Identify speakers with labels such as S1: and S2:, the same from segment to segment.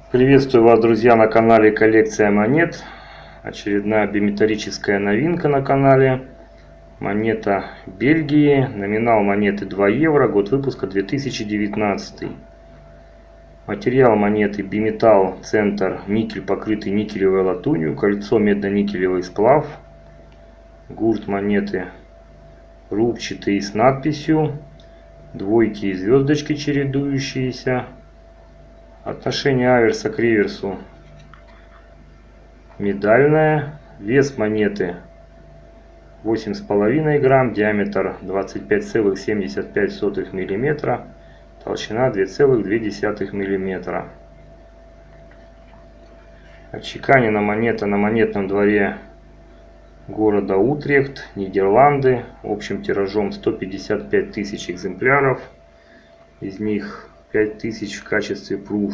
S1: Приветствую вас, друзья, на канале Коллекция монет. Очередная биметаллическая новинка на канале. Монета Бельгии. Номинал монеты 2 евро. Год выпуска 2019. Материал монеты биметалл, центр никель, покрытый никелевой латунью. Кольцо медно-никелевый сплав. Гурт монеты рубчатый с надписью. Двойки и звездочки чередующиеся. Отношение аверса к реверсу медальное. Вес монеты 8,5 грамм, диаметр 25,75 мм, толщина 2,2 мм. Отчеканена монета на монетном дворе города Утрехт, Нидерланды, общим тиражом 155 тысяч экземпляров, из них 5000 в качестве proof.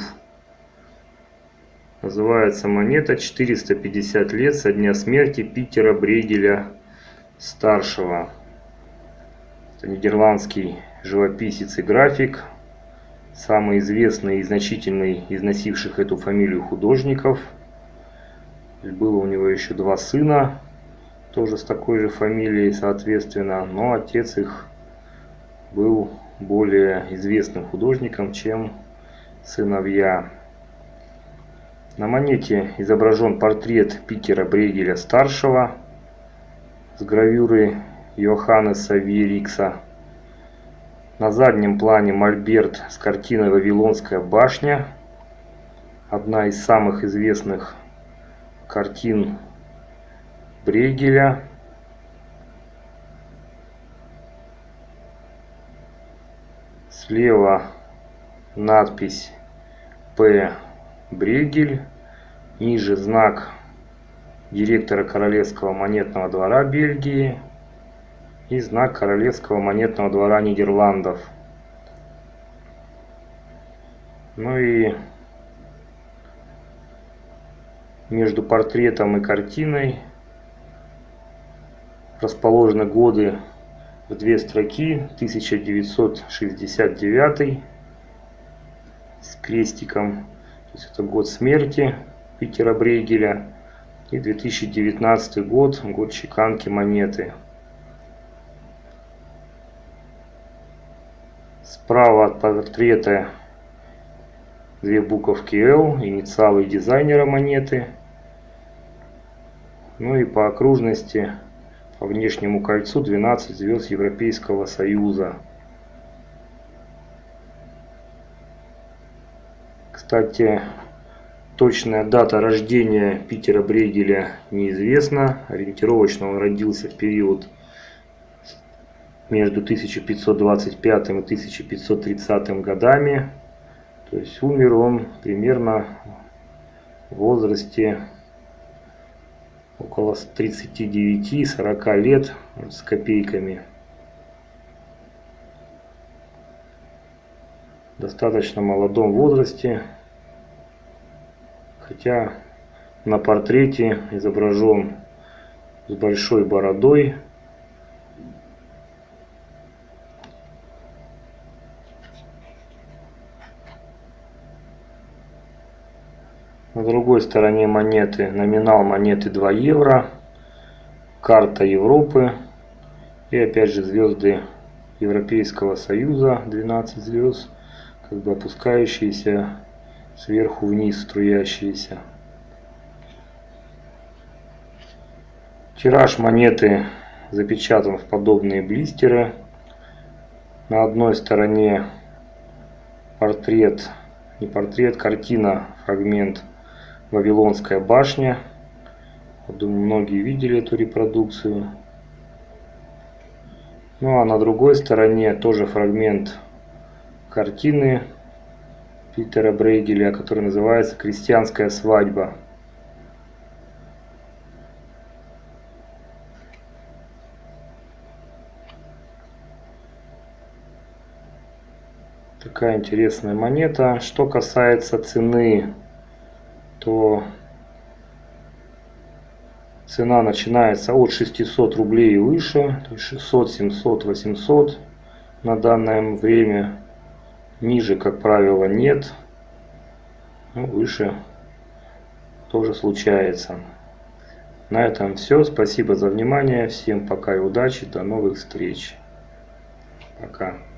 S1: Называется монета 450 лет со дня смерти Питера Брейгеля старшего. Это нидерландский живописец и график, самый известный и значительный из носивших эту фамилию художников. Было у него еще два сына, тоже с такой же фамилией, соответственно, но отец их был более известным художником, чем сыновья. На монете изображен портрет Питера Брейгеля старшего с гравюры Йоханнеса Виерикса. На заднем плане мольберт с картиной «Вавилонская башня», одна из самых известных картин Брейгеля. Слева надпись П. Брейгель, ниже знак директора Королевского монетного двора Бельгии и знак Королевского монетного двора Нидерландов. Ну и между портретом и картиной расположены годы в две строки: 1969 с крестиком, то есть это год смерти Питера Брейгеля, и 2019 год, год чеканки монеты. Справа от портрета две буковки L, инициалы дизайнера монеты. Ну и по окружности, по внешнему кольцу 12 звезд Европейского Союза. Кстати, точная дата рождения Питера Брейгеля неизвестна. Ориентировочно он родился в период между 1525 и 1530 годами. То есть умер он примерно в возрасте около 39-40 лет с копейками. В достаточно молодом возрасте, хотя на портрете изображен с большой бородой. На другой стороне монеты номинал монеты 2 евро, карта Европы и опять же звезды Европейского Союза, 12 звезд, как бы опускающиеся сверху вниз, струящиеся. Тираж монеты запечатан в подобные блистеры. На одной стороне портрет, не портрет, картина, фрагмент «Вавилонская башня». Думаю, многие видели эту репродукцию. Ну а на другой стороне тоже фрагмент картины Питера Брейгеля, которая называется «Крестьянская свадьба». Такая интересная монета. Что касается цены, то цена начинается от 600 рублей и выше, то есть 600, 700, 800 на данное время. Ниже, как правило, нет. Ну, выше тоже случается. На этом все. Спасибо за внимание. Всем пока и удачи. До новых встреч. Пока.